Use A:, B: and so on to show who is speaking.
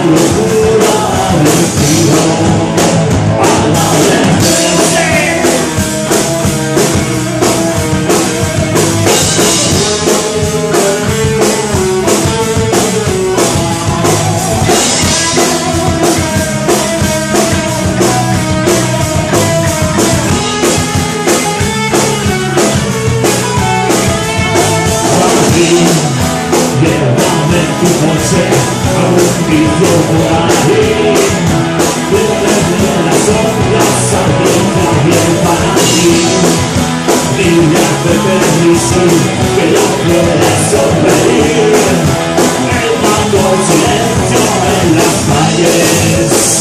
A: locura del tiro a la defensa. Llévame en tu coche a un sitio por ahí, donde las sombras abrigan bien para ti. Dile a Pepe Rizzi que ya puedes sonreír, el mando silencio en las calles.